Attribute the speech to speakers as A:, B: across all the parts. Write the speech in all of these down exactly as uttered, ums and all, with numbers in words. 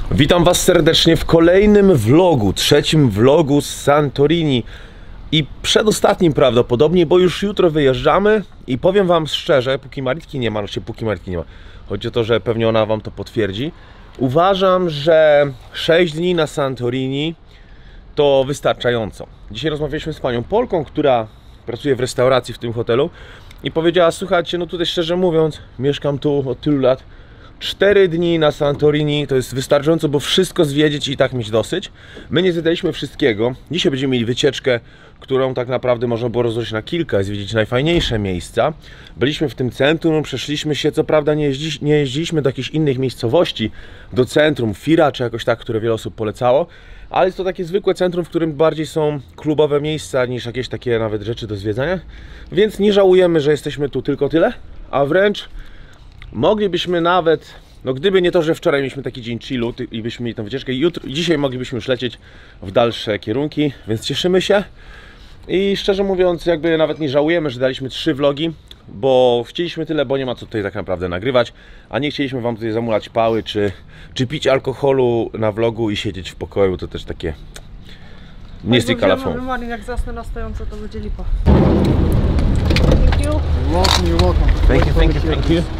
A: Witam Was serdecznie w kolejnym vlogu, trzecim vlogu z Santorini i przedostatnim prawdopodobnie, bo już jutro wyjeżdżamy i powiem Wam szczerze, póki Maritki nie ma, znaczy póki Maritki nie ma, chodzi o to, że pewnie ona Wam to potwierdzi, uważam, że sześć dni na Santorini to wystarczająco. Dzisiaj rozmawialiśmy z panią Polką, która pracuje w restauracji w tym hotelu i powiedziała: słuchajcie, no tutaj szczerze mówiąc, mieszkam tu od tylu lat, cztery dni na Santorini to jest wystarczająco, bo wszystko zwiedzić i tak mieć dosyć. My nie zwiedzaliśmy wszystkiego. Dzisiaj będziemy mieli wycieczkę, którą tak naprawdę można było rozłożyć na kilka i zwiedzić najfajniejsze miejsca. Byliśmy w tym centrum, przeszliśmy się, co prawda nie, jeździ, nie jeździliśmy do jakichś innych miejscowości, do centrum, Fira czy jakoś tak, które wiele osób polecało, ale jest to takie zwykłe centrum, w którym bardziej są klubowe miejsca niż jakieś takie nawet rzeczy do zwiedzania, więc nie żałujemy, że jesteśmy tu tylko tyle, a wręcz moglibyśmy nawet, no gdyby nie to, że wczoraj mieliśmy taki dzień chillu i byśmy mieli tę wycieczkę, jutro, dzisiaj moglibyśmy już lecieć w dalsze kierunki, więc cieszymy się i szczerze mówiąc jakby nawet nie żałujemy, że daliśmy trzy vlogi, bo chcieliśmy tyle, bo nie ma co tutaj tak naprawdę nagrywać, a nie chcieliśmy Wam tutaj zamulać pały, czy, czy pić alkoholu na vlogu i siedzieć w pokoju, to też takie nie styka la fond.
B: Marin, jak zasnę na stojąco, to będzie lipa.
C: Thank you. You're welcome, you're welcome.
A: Thank you, thank you, thank you.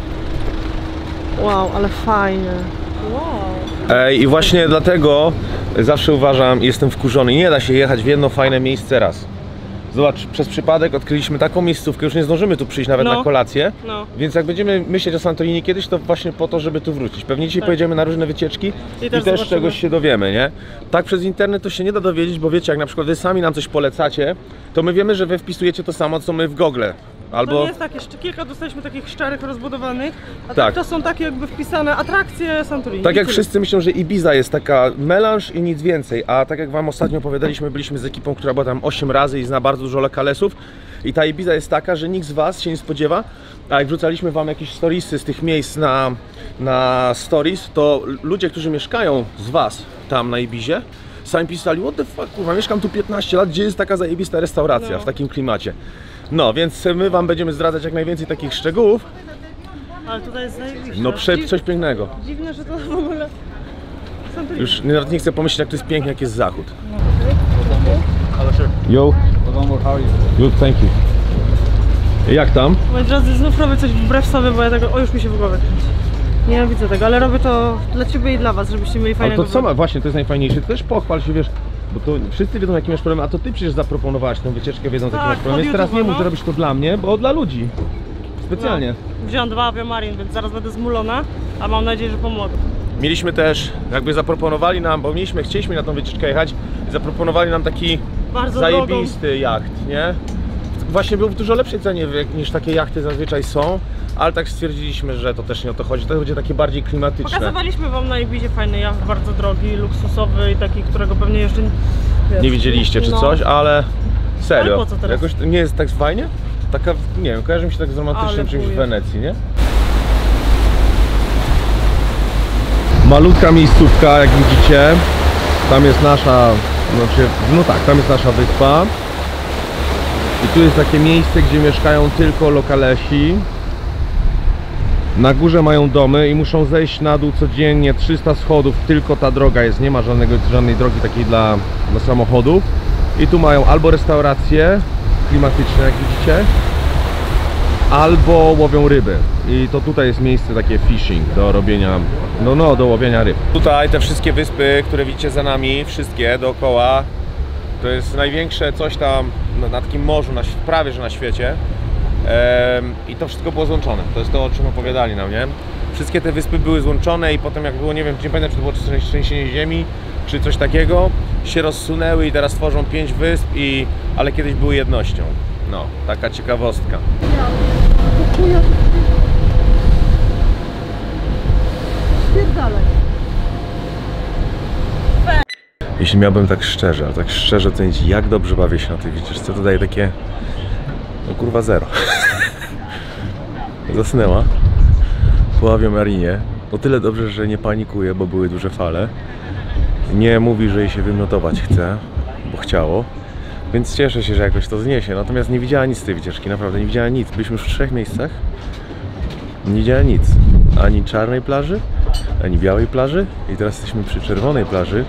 B: Wow, ale fajnie. Wow.
A: I właśnie dlatego zawsze uważam, jestem wkurzony, nie da się jechać w jedno fajne miejsce raz. Zobacz, przez przypadek odkryliśmy taką miejscówkę, już nie zdążymy tu przyjść nawet
B: no.
A: na kolację,
B: no.
A: Więc jak będziemy myśleć o Santorini kiedyś, to właśnie po to, żeby tu wrócić. Pewnie dzisiaj tak. Pojedziemy na różne wycieczki i, i też, też czegoś się dowiemy, nie? Tak przez internet to się nie da dowiedzieć, bo wiecie, jak na przykład wy sami nam coś polecacie, to my wiemy, że wy wpisujecie to samo, co my w Google. Albo...
B: To nie jest tak, jeszcze kilka dostaliśmy takich szczerych, rozbudowanych, a tak.
A: tak
B: to są takie jakby wpisane atrakcje Santorini.
A: Tak jak wszyscy myślą, że Ibiza jest taka melanż i nic więcej, a tak jak Wam ostatnio opowiadaliśmy, byliśmy z ekipą, która była tam osiem razy i zna bardzo dużo lokalesów i ta Ibiza jest taka, że nikt z Was się nie spodziewa, a jak wrzucaliśmy Wam jakieś storiesy z tych miejsc na, na stories, to ludzie, którzy mieszkają z Was tam na Ibizie, sami pisali: what the fuck, kurwa, mieszkam tu piętnaście lat, gdzie jest taka zajebista restauracja no. w takim klimacie. No, więc my Wam będziemy zdradzać jak najwięcej takich szczegółów.
B: Ale tutaj jest zajebiście.
A: No, prze, coś pięknego.
B: Dziwne, że to w ogóle Santorini.
A: Już nawet nie chcę pomyśleć, jak to jest pięknie, jak jest zachód. Yo. Good, thank you. Jak tam?
B: Moi drodzy, znów robię coś wbrew sobie, bo ja tego... O, już mi się w głowie kręci. Nienawidzę tego, ale robię to dla Ciebie i dla Was, żebyście mieli fajnego.
A: Ale to co ma, właśnie, to jest najfajniejsze. Ty też pochwal się, wiesz, bo to wszyscy wiedzą, jaki masz problem, a to Ty przecież zaproponowałaś tę wycieczkę, wiedząc,
B: tak,
A: jaki masz problem. Więc teraz nie mów, że robisz to dla mnie, bo dla ludzi. Specjalnie.
B: No. Wziąłem dwa Aviomarin, więc zaraz będę zmulona, a mam nadzieję, że pomogę.
A: Mieliśmy też, jakby zaproponowali nam, bo mieliśmy, chcieliśmy na tą wycieczkę jechać, zaproponowali nam taki
B: bardzo
A: zajebisty
B: drogą.
A: jacht, nie? Właśnie był w dużo lepszej cenie niż takie jachty zazwyczaj są, ale tak stwierdziliśmy, że to też nie o to chodzi, to będzie takie bardziej klimatyczne.
B: Pokazywaliśmy Wam na Ibizie fajny jacht, bardzo drogi, luksusowy i taki, którego pewnie jeszcze nie, wiesz,
A: nie widzieliście czy
B: no.
A: coś, ale serio,
B: ale po co teraz?
A: Jakoś nie jest tak fajnie? Taka, nie wiem, kojarzy mi się tak z romantycznym
B: ale
A: czymś
B: pójdę.
A: w Wenecji, nie? Malutka miejscówka, jak widzicie, tam jest nasza, znaczy, no tak, tam jest nasza wyspa. I tu jest takie miejsce, gdzie mieszkają tylko lokalesi. Na górze mają domy i muszą zejść na dół codziennie trzysta schodów, tylko ta droga jest, nie ma żadnego, żadnej drogi takiej dla, dla samochodów. I tu mają albo restauracje klimatyczne, jak widzicie, albo łowią ryby. I to tutaj jest miejsce takie fishing do robienia, no no, do łowienia ryb. Tutaj te wszystkie wyspy, które widzicie za nami, wszystkie dookoła, to jest największe coś tam na takim morzu, na, prawie że na świecie. Ehm, I to wszystko było złączone. To jest to, o czym opowiadali nam, nie? Wszystkie te wyspy były złączone i potem jak było, nie wiem, nie pamiętam, czy to było trzęsienie ziemi, czy coś takiego, się rozsunęły i teraz tworzą pięć wysp, i, ale kiedyś były jednością. No, taka ciekawostka.
B: Spierdalaj.
A: Jeśli miałbym tak szczerze, ale tak szczerze ocenić, jak dobrze bawię się na tej wycieczce, to daje takie, no kurwa, zero. Zasnęła po Aviomarinie. O tyle dobrze, że nie panikuje, bo były duże fale. Nie mówi, że jej się wymiotować chce, bo chciało. Więc cieszę się, że jakoś to zniesie. Natomiast nie widziała nic z tej wycieczki, naprawdę nie widziała nic. Byliśmy już w trzech miejscach. Nie widziała nic. Ani czarnej plaży, ani białej plaży. I teraz jesteśmy przy czerwonej plaży.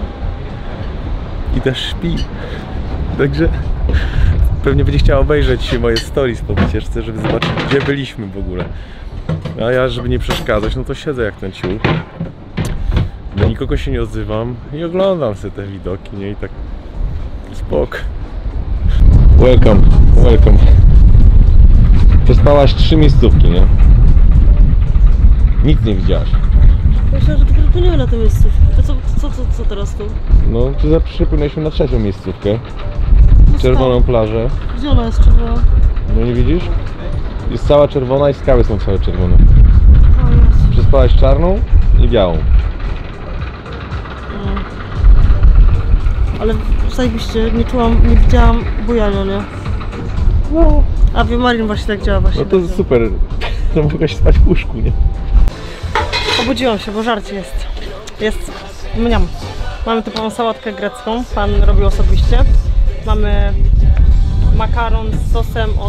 A: I też śpi. Także pewnie będzie chciała obejrzeć moje stories po wycieczce, żeby zobaczyć, gdzie byliśmy w ogóle. A ja, żeby nie przeszkadzać, no to siedzę jak ten ciul. Do nikogo się nie odzywam i oglądam sobie te widoki, nie? I tak spoko. Welcome, welcome. Przespałaś trzy miejscówki, nie? Nic nie widziałaś.
B: Myślę, że dopiero płynęły na tę miejscówkę. To co, co, co, co teraz tu?
A: No, tu za przypłynęliśmy na trzecią miejscówkę. Czerwoną plażę.
B: Gdzie ona jest czerwona?
A: No nie widzisz? Jest cała czerwona i skały są całe czerwone.
B: O Jezu.
A: Przespałaś czarną i białą.
B: No. Ale zajebiście, nie czułam, nie widziałam bujania, nie?
A: No.
B: Aviamarin właśnie tak działa właśnie.
A: No to
B: tak działa.
A: super. To mogłaś spać w łóżku, nie?
B: Obudziłam się, bo żarcie jest. Jest mniam. Mamy typową sałatkę grecką, pan robił osobiście. Mamy makaron z sosem od,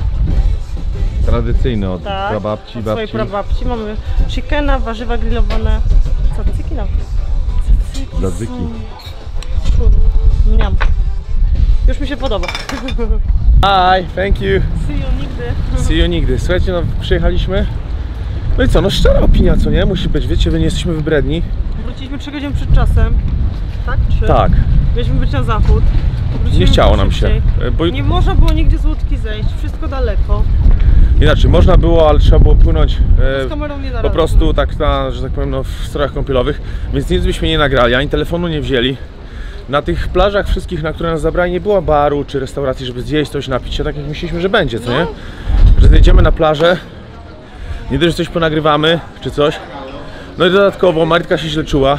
A: Tradycyjny od
B: tak,
A: prababci,
B: od swojej
A: babci.
B: prababci. Mamy chickena, warzywa grillowane. Tzatziki nawet. Tzatziki
A: Tzatziki.
B: są- Mniam. Już mi się podoba.
A: Hi, thank you.
B: See you nigdy.
A: See you nigdy. Słuchajcie, no przyjechaliśmy. No i co, no szczera opinia, co nie? Musi być, wiecie, wy nie jesteśmy wybredni.
B: Wróciliśmy trzy godziny przed czasem. Tak? Trzy?
A: Tak.
B: Mieliśmy być na zachód. Wróciliśmy
A: Nie chciało nam
B: szybciej.
A: się. Bo
B: Nie można było nigdzie z łódki zejść, wszystko daleko.
A: inaczej, można było, ale trzeba było płynąć
B: Z
A: e,
B: kamerą nie da
A: po
B: rady.
A: prostu tak na, że tak powiem, no, w strojach kąpielowych. Więc nic byśmy nie nagrali, ani telefonu nie wzięli. Na tych plażach wszystkich, na które nas zabrali, nie było baru czy restauracji, żeby zjeść coś, napić się, tak jak myśleliśmy, że będzie, co nie? Że zjedziemy na plażę, nie dość, że coś ponagrywamy, czy coś. No i dodatkowo Marytka się źle czuła.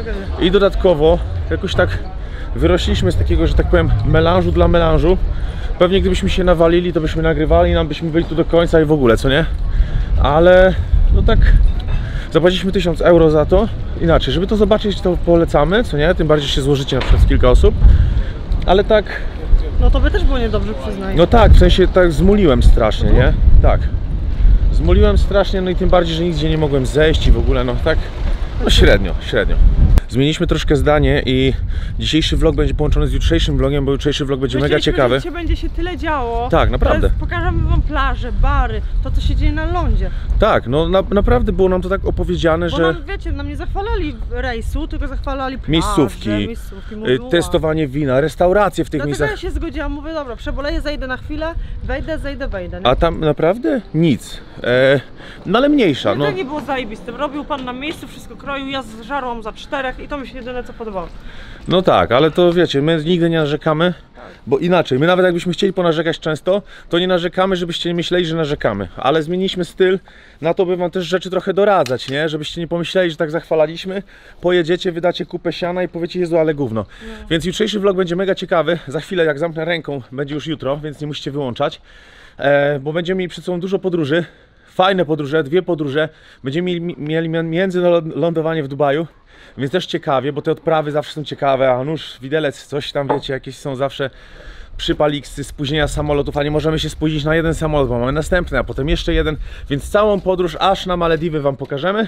A: I dodatkowo jakoś tak wyrośliśmy z takiego, że tak powiem, melanżu dla melanżu. Pewnie gdybyśmy się nawalili, to byśmy nagrywali, nam byśmy byli tu do końca i w ogóle, co nie? Ale no tak zapłaciliśmy tysiąc euro za to. Inaczej, żeby to zobaczyć, to polecamy, co nie? Tym bardziej się złożycie na przykład w kilka osób. Ale tak,
B: No to by też było niedobrze, przyznaj.
A: no tak, w sensie tak zmuliłem strasznie, nie? Tak. Zmuliłem strasznie, no i tym bardziej, że nigdzie nie mogłem zejść i w ogóle, no tak, no średnio, średnio. Zmieniliśmy troszkę zdanie i dzisiejszy vlog będzie połączony z jutrzejszym vlogiem, bo jutrzejszy vlog będzie mega
B: Myśleliśmy,
A: ciekawy.
B: że dzisiaj będzie się tyle działo.
A: Tak, naprawdę.
B: Teraz pokażemy wam plaże, bary, to co się dzieje na lądzie.
A: Tak, no na, naprawdę było nam to tak opowiedziane,
B: Bo
A: że
B: nam, wiecie, nam nie zachwalali rejsu, tylko zachwalali plaże,
A: miejscówki,
B: miejscówki
A: y,
B: moduła.
A: testowanie wina, restauracje w tych
B: Dlatego
A: miejscach.
B: ja się zgodziłam, mówię, dobra, przeboleję, zejdę na chwilę, wejdę, zejdę, wejdę. Nie?
A: A tam naprawdę nic. E, no ale mniejsza,
B: No
A: no.
B: to nie było zajebiste. Robił pan na miejscu, wszystko kroił, ja zżarłam za czterech i to mi się jedyne co podobało.
A: No tak, ale to wiecie, my nigdy nie narzekamy, bo inaczej, my nawet jakbyśmy chcieli ponarzekać często, to nie narzekamy, żebyście nie myśleli, że narzekamy, ale zmieniliśmy styl, na to by wam też rzeczy trochę doradzać, nie? Żebyście nie pomyśleli, że tak zachwalaliśmy, pojedziecie, wydacie kupę siana i powiecie, Jezu, ale gówno. No. Więc jutrzejszy vlog będzie mega ciekawy, za chwilę jak zamknę ręką, będzie już jutro, więc nie musicie wyłączać, e, bo będziemy mieli przed sobą dużo podróży, fajne podróże, dwie podróże, będziemy mieli, mieli międzylądowanie w Dubaju. Więc też ciekawie, bo te odprawy zawsze są ciekawe, a nóż, widelec, coś tam wiecie, jakieś są zawsze przypaliksy, spóźnienia samolotów, a nie możemy się spóźnić na jeden samolot, bo mamy następny, a potem jeszcze jeden, więc całą podróż aż na Malediwy wam pokażemy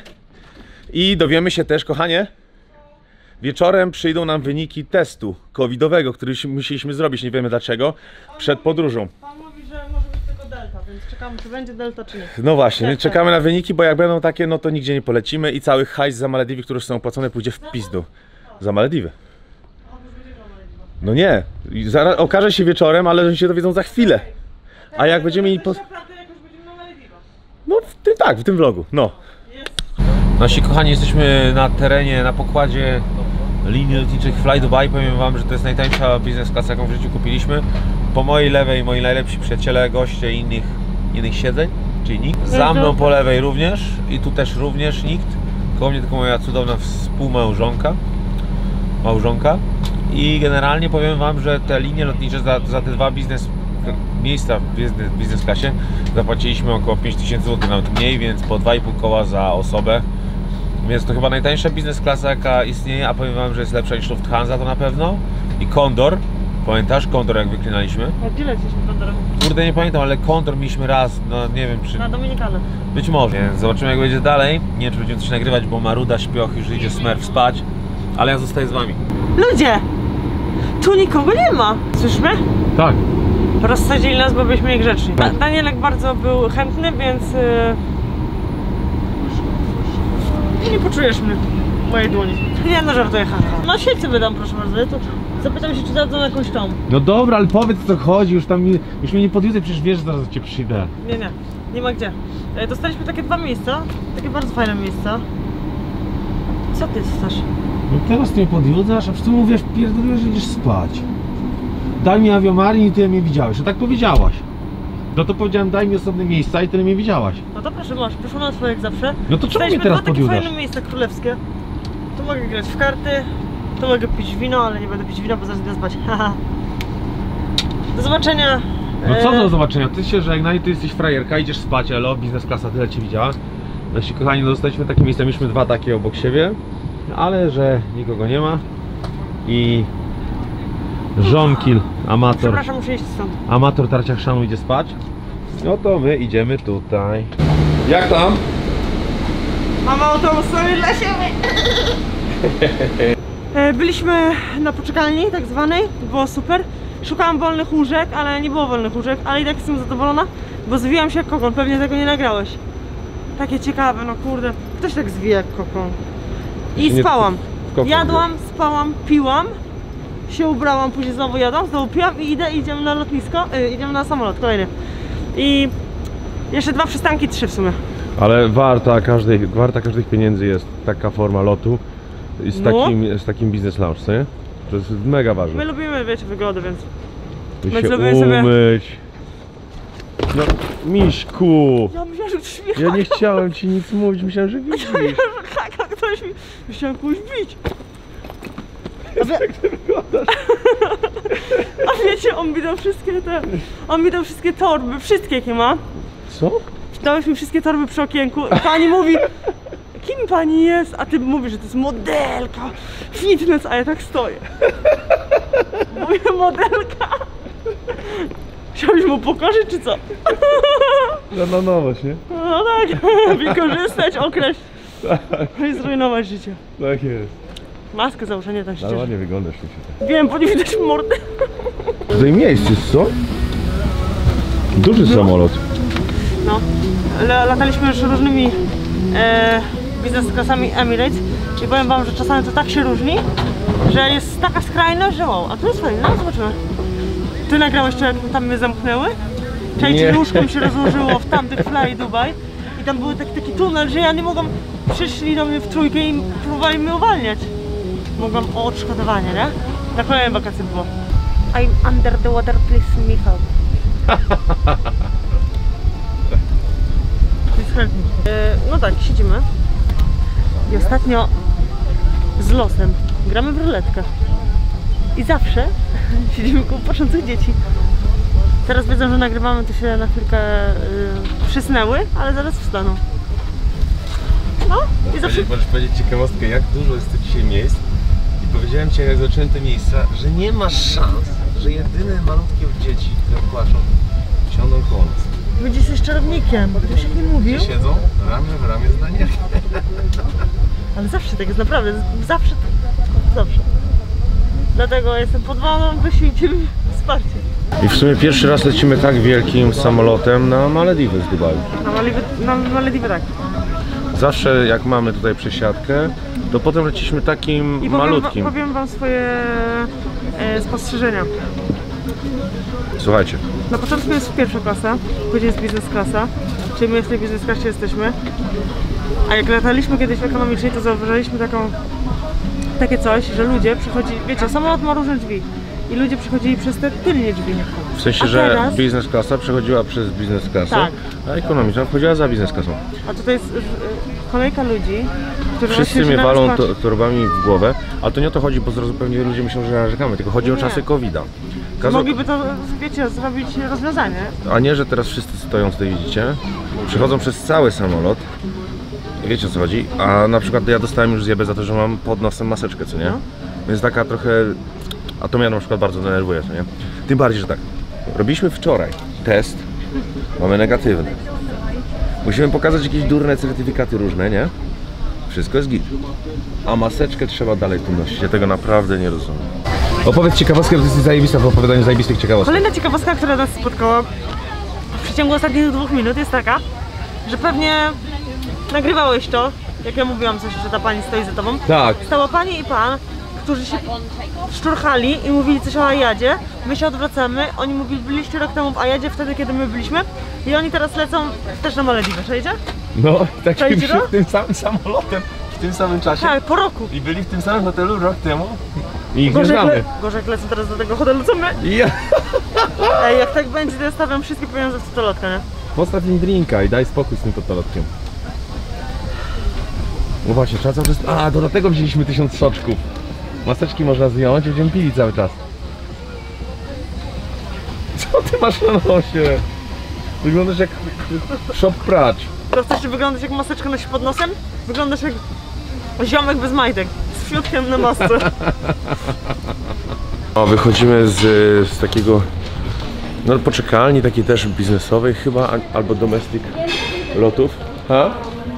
A: i dowiemy się też, kochanie, wieczorem przyjdą nam wyniki testu covidowego, który musieliśmy zrobić, nie wiemy dlaczego, przed podróżą.
B: Pan mówi, że może być tego delta, więc czekamy, czy będzie delta, czy nie.
A: No właśnie, więc czekamy na wyniki, bo jak będą takie, no to nigdzie nie polecimy i cały hajs za Malediwy, które już są opłacone, pójdzie w pizdu. Za Malediwy. No nie, I zaraz okaże się wieczorem, ale oni się dowiedzą za chwilę. A jak będziemy mieli po...
B: Naprawdę jakoś będziemy na Malediwach.
A: No w tym, tak, w tym vlogu, no. Nasi kochani, jesteśmy na terenie, na pokładzie linii lotniczych Fly Dubai. Powiem wam, że to jest najtańsza biznes klasa, jaką w życiu kupiliśmy. Po mojej lewej moi najlepsi przyjaciele, goście innych, innych siedzeń, czyli nikt. Za mną po lewej również i tu też również nikt. Koło mnie tylko moja cudowna współmałżonka. Małżonka. I generalnie powiem wam, że te linie lotnicze za, za te dwa biznes miejsca w biznes, biznes klasie zapłaciliśmy około pięć tysięcy złotych, nawet mniej, więc po dwa i pół koła za osobę. Więc to chyba najtańsza biznes klasa, jaka istnieje, a powiem wam, że jest lepsza niż Lufthansa to na pewno. I Condor, Pamiętasz kontor, jak wyklinaliśmy?
B: A gdzie leciliśmy kontorem?
A: Kurde, nie pamiętam, ale kontor mieliśmy raz, no nie wiem czy...
B: Na Dominikanę.
A: Być może. Więc zobaczymy, jak będzie dalej. Nie wiem, czy będziemy coś nagrywać, bo Maruda śpioch już idzie Smurf spać. Ale ja zostaję z wami.
B: Ludzie! Tu nikogo nie ma! Słyszymy?
A: Tak.
B: Rozsadzili nas, bo byliśmy niegrzeczni. Da Danielek bardzo był chętny, więc... Yy... nie poczujesz mnie w mojej dłoni. Nie, no żartuję, haha. No świecę wydam, proszę bardzo. Ja tu zapytam się, czy dadzą jakąś tą.
A: No dobra, ale powiedz, co chodzi, już tam mi, już mnie nie podjudzę, przecież wiesz, że zaraz do ciebie przyjdę.
B: Nie, nie. Nie ma gdzie. E, Dostaliśmy takie dwa miejsca. Takie bardzo fajne miejsca. Co ty chcesz?
D: No teraz ty mnie podjudzasz, a przy tym mówisz, pierdolisz, że idziesz spać. Daj mi Aviomarin i tyle mnie widziałeś, a tak powiedziałaś. No to powiedziałem, daj mi osobne miejsca i tyle mnie widziałaś.
B: No to proszę, masz. Proszę na twoje jak zawsze.
D: No to czemu mnie
B: Dostaliśmy
D: teraz
B: dwa takie
D: podjudzasz?
B: fajne miejsca królewskie. Tu mogę grać w karty. Tu mogę pić wino, ale nie będę pić wina, bo zaraz idę spać. Haha. Do zobaczenia.
D: No co
B: E,
D: do zobaczenia, ty się żegnaj, ty jesteś frajerka, idziesz spać, elo, biznes klasa, tyle cię widziała. Nasi kochani, no dostaliśmy takie miejsca, mieliśmy dwa takie obok siebie, ale że nikogo nie ma i żonkil, amator,
B: Przepraszam, muszę iść stąd.
D: amator tarcia chrzanu idzie spać. No to my idziemy tutaj. Jak tam?
B: Mam autobus sobie dla siebie. E, Byliśmy na poczekalni tak zwanej, było super. Szukałam wolnych łóżek, ale nie było wolnych łóżek, ale i tak jestem zadowolona, bo zwijam się jak kokon, pewnie tego nie nagrałeś. Takie ciekawe, no kurde, ktoś tak zwija jak kokon. I
D: Nie-
B: spałam.
D: kokon
B: Jadłam, spałam, piłam, się ubrałam, później znowu jadłam, znowu piłam i idę, idziemy na lotnisko, y, idziemy na samolot kolejny. I jeszcze dwa przystanki, trzy w sumie.
D: Ale warta każdej, warta każdych pieniędzy jest taka forma lotu i z
B: No.
D: takim, z takim biznes lounge, co nie? To jest mega ważne.
B: My lubimy, wiecie, wygody, więc...
D: By
B: my
D: się
B: zrobimy sobie-
D: umyć. No, Miśku!
B: Ja myślałam, że ktoś mnie
D: Ja nie chciałem ci nic mówić, myślałem, że widzisz.
B: tak, a ktoś mi... Chciałem kogoś bić. A, wie... a wiecie, on mi dał wszystkie te... On mi dał wszystkie torby, wszystkie jakie ma.
D: Co?
B: Dałeś mi wszystkie torby przy okienku. Pani mówi... Kim pani jest? A ty mówisz, że to jest modelka, fitness, a ja tak stoję. Mówię, modelka. Chciałbyś mu pokorzyć, czy co?
D: No, no nowość, nie?
B: No tak, wykorzystać, okraść. No i zrujnować życie.
D: Tak jest.
B: Maskę założenie tak
D: Ale
B: szczerze.
D: ładnie wyglądasz, Misie.
B: Wiem, bo nie widać mordy.
D: Tutaj miejsce jest, co? Duży samolot.
B: No, L- lataliśmy już różnymi e, biznes klasami Emirates i powiem wam, że czasami to tak się różni, że jest taka skrajność, że wow, a tu jest fajnie, no zobaczymy. Ty nagrałeś to, jak tam mnie zamknęły? Czajcie,
D: Nie.
B: łóżko mi się rozłożyło w tamtych Fly Dubai i tam był taki, taki tunel, że ja nie mogłam, przyszli do mnie w trójkę i próbowali mnie uwalniać. Mogłam o odszkodowanie, nie? Na kolejne wakacje było. I'm under the water, please, Michał. E, no tak, siedzimy. I ostatnio z losem gramy w ruletkę. I zawsze siedzimy koło płaczących dzieci. Teraz wiedzą, że nagrywamy, to się na chwilkę y, przysnęły, ale zaraz wstaną. No i zawsze...
A: Możesz powiedzieć ciekawostkę, jak dużo jest tu dzisiaj miejsc. I powiedziałem ci, jak zacząłem te miejsca, że nie ma szans, że jedyne malutkie dzieci, które płaczą, siądą koło nas.
B: Będzie jesteś czarownikiem, bo ktoś nie mówił.
A: Gdzie siedzą? Ramię w ramię z Danielem.
B: Ale zawsze tak jest, naprawdę, zawsze tak, zawsze. Dlatego jestem pod wodą, wyślijcie mi wsparcie.
D: I w sumie pierwszy raz lecimy tak wielkim samolotem na Malediwy z Dubaju.
B: Na Malediwy, na Malediwy tak.
D: Zawsze jak mamy tutaj przesiadkę, to potem leciliśmy takim
B: I powiem,
D: malutkim.
B: wa- powiem wam swoje e, spostrzeżenia.
D: Słuchajcie,
B: Na początku jest pierwsza klasa, później jest biznes klasa, czyli my w tej biznes klasie jesteśmy. A jak lataliśmy kiedyś w ekonomicznej, to zauważyliśmy taką, takie coś, że ludzie przychodzi, wiecie, samolot ma różne drzwi i ludzie przychodzili przez te tylnie drzwi.
D: w sensie,
B: A
D: że
B: teraz-
D: biznes klasa przechodziła przez biznes klasę,
B: Tak.
D: a ekonomiczna wchodziła za biznes klasą.
B: A tutaj jest y, kolejka ludzi, którzy
D: Wszyscy
B: właśnie
D: mnie
B: się na nas
D: walą
B: patrzą.
D: to, torbami w głowę, ale to nie o to chodzi, bo zaraz pewnie ludzie myślą, że narzekamy, tylko chodzi o
B: Nie.
D: czasy kowida. Kazo-
B: Mogliby to, wiecie, zrobić rozwiązanie.
D: A nie, że teraz wszyscy stoją, tutaj widzicie, przechodzą przez cały samolot. Wiecie o co chodzi? A na przykład ja dostałem już zjebę za to, że mam pod nosem maseczkę, co nie?
B: No.
D: Więc taka trochę
A: A to mnie na przykład bardzo denerwuje, nie? Tym bardziej, że tak, robiliśmy wczoraj test, mamy negatywny. Musimy pokazać jakieś durne certyfikaty różne, nie? Wszystko jest git. A maseczkę trzeba dalej tu nosić, ja tego naprawdę nie rozumiem. Opowiedz ciekawostkę, bo to jest zajebista w opowiadaniu zajebistych ciekawostek.
B: Kolejna ciekawostka, która nas spotkała w przeciągu ostatnich dwóch minut jest taka, że pewnie nagrywałeś to, jak ja mówiłam coś, że ta pani stoi za tobą.
A: Tak.
B: Stała pani i pan, którzy się szturchali i mówili coś o Ajadzie. My się odwracamy, oni mówili, byliście rok temu w Ajadzie, wtedy kiedy my byliśmy i oni teraz lecą też na Malediwy, czujecie?
A: No, takim
B: Czajcie to?
A: tym samym samolotem w tym samym czasie.
B: Tak, po roku.
A: I byli w tym samym hotelu rok temu. I ich nie
B: Gorzej,
A: znamy.
B: le gorzej jak lecą teraz do tego hotelu, co my?
A: Ja.
B: Ej, jak tak będzie, to ja stawiam wszystkie pieniądze w totolotkę, nie?
A: Postaw im drinka i daj spokój z tym totolotkiem. No właśnie, trzeba cały czas... A, do tego wzięliśmy tysiąc soczków. Maseczki można zdjąć i będziemy pili cały czas. Co ty masz na nosie? Wyglądasz jak shop pracz.
B: To chcesz wyglądać jak maseczka nosi pod nosem? Wyglądasz jak ziomek bez majtek, z fiutkiem na masce.
A: O, wychodzimy z, z takiego, no poczekalni takiej też biznesowej chyba, albo domestic lotów. Ha?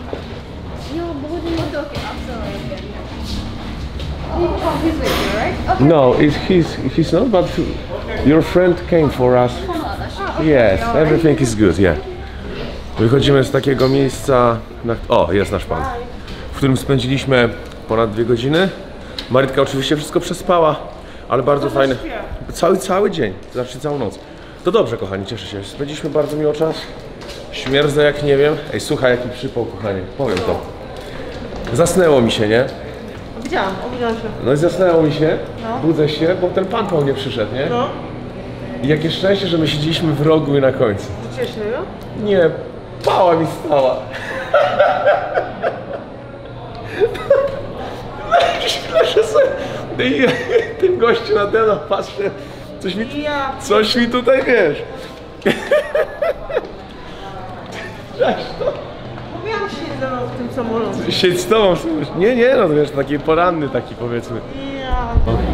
A: No, it, he's, he's not, but your friend came for us. Yes, everything is good, yeah. Wychodzimy z takiego miejsca, na, o, jest nasz pan, w którym spędziliśmy ponad dwie godziny. Marytka oczywiście wszystko przespała, ale bardzo fajne. Cały, cały dzień, znaczy całą noc. To dobrze, kochani, cieszę się. Spędziliśmy bardzo miło czas. Śmierdzę jak nie wiem. Ej, słuchaj, jaki przypał, kochanie. Powiem to. Zasnęło mi się, nie?
B: Widziałam, obudziłam się.
A: No i zasnęło mi się,
B: No.
A: budzę się, bo ten pan po mnie przyszedł, nie?
B: No,
A: I jakie szczęście, że my siedzieliśmy w rogu i na końcu.
B: rzuciłeś niego?
A: Nie, pała mi stała. Leżę sobie i ten gościu na ten patrzę, coś mi,
B: Ja.
A: coś mi tutaj, wiesz. Cześć, to.
B: Mówiłam się ze mną w tym samolocie.
A: Siedź z tobą, słuchaj. Nie, nie, no to wiesz, taki poranny taki powiedzmy.
B: Ja.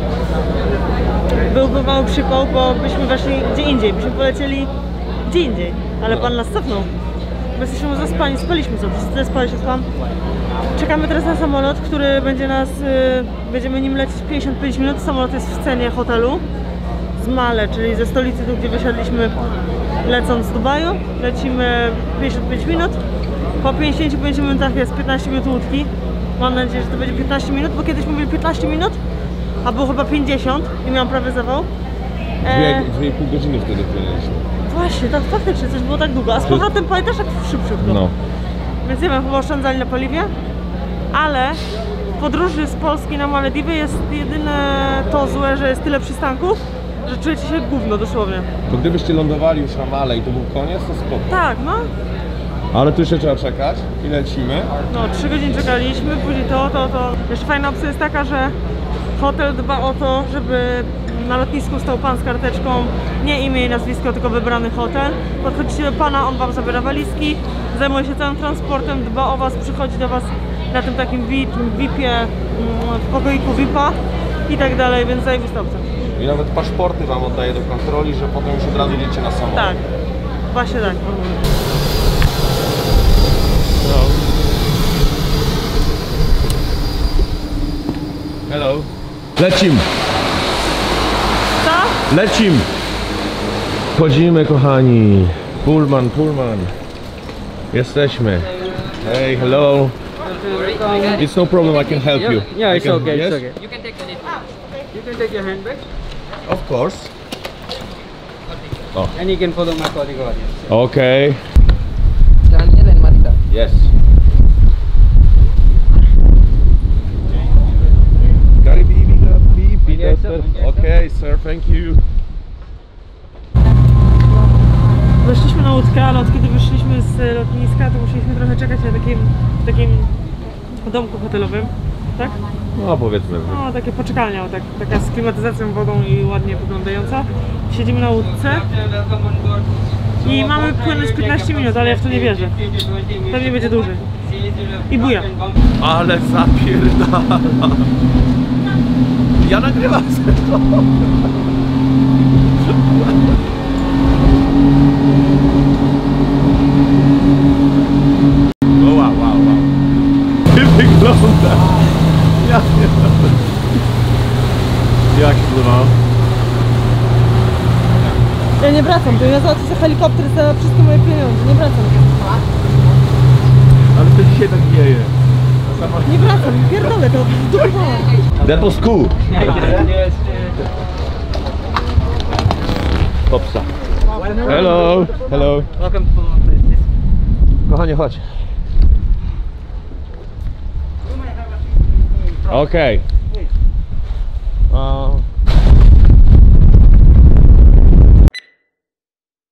B: Byłby mały przypał, bo byśmy weszli gdzie indziej, byśmy polecieli gdzie indziej, ale pan nas cofnął. Bo jesteśmy zaspani, spaliśmy sobie, tyle spali się spam. Czekamy teraz na samolot, który będzie nas, y, będziemy nim lecieć pięćdziesiąt pięć minut. Samolot jest w cenie hotelu z Male, czyli ze stolicy, tu gdzie wysiadliśmy lecąc z Dubaju. Lecimy pięćdziesiąt pięć minut. Po pięćdziesięciu pięciu minutach jest piętnaście minut łódki. Mam nadzieję, że to będzie piętnaście minut, bo kiedyś mówili piętnaście minut, a było chyba pięćdziesiąt i miałam prawie zawał. E,
A: Dwie i pół godziny wtedy płynęliśmy.
B: właśnie, tak faktycznie coś było tak długo, a z powrotem pamiętasz jak szybciutko.
A: No.
B: Więc nie wiem, chyba oszczędzali na paliwie, ale w podróży z Polski na Malediwy jest jedyne to złe, że jest tyle przystanków, że czujecie się jak gówno dosłownie.
A: To gdybyście lądowali już na Male i to był koniec, to spoko.
B: Tak, no.
A: Ale tu jeszcze trzeba czekać i lecimy.
B: No, trzy godziny czekaliśmy, później to, to, to. Jeszcze fajna opcja jest taka, że hotel dba o to, żeby na lotnisku stał pan z karteczką, nie imię i nazwisko, tylko wybrany hotel. Podchodzicie do pana, on wam zabiera walizki, zajmuje się całym transportem, dba o was, przychodzi do was na tym takim V I P-ie, w pokoiku V I P-a i tak dalej, więc zajebista opcja.
A: I nawet paszporty wam oddaje do kontroli, że potem już od razu jedziecie na samolot.
B: Tak, właśnie tak.
A: Hello. Lecim!
B: Co?
A: Lecim! Chodzimy, kochani. Pullman, Pullman. Jesteśmy. Hey, hello. It's no problem, I can help you.
C: Yeah,
A: I
C: it's
A: can-
C: okay,
A: yes?
C: it's okay. You can take the You can take your handbag
A: Of course.
C: and you can follow my colleague over here.
A: Okay.
C: Daniel and Marita.
A: Yes.
C: Yes, sir.
A: Okay, sir, thank you.
B: Weszliśmy na łódkę, ale od kiedy wyszliśmy z lotniska, to musieliśmy trochę czekać na takim, w takim domku hotelowym, tak?
A: No powiedzmy.
B: No, takie poczekalnia, o, tak, taka z klimatyzacją, wodą i ładnie wyglądająca. Siedzimy na łódce i mamy płynąć piętnaście minut, ale ja w to nie wierzę. Pewnie będzie dłużej. I buja.
A: Ale zapierdala. Ja nagrywam to. O, wow, wow, wow. Ty wygląda. Ja pierdolę. Jak się podobało?
B: Ja nie wracam, to ja załatwię za helikopter za wszystkie moje pieniądze, nie wracam.
A: Ale to dzisiaj tak dzieje.
B: Nie wracam, pierdolę to, zdobywałam.
A: That was cool. Popsa. Hello, hello.
C: Welcome to this.
A: Kochanie, chodź. Okej. Okay.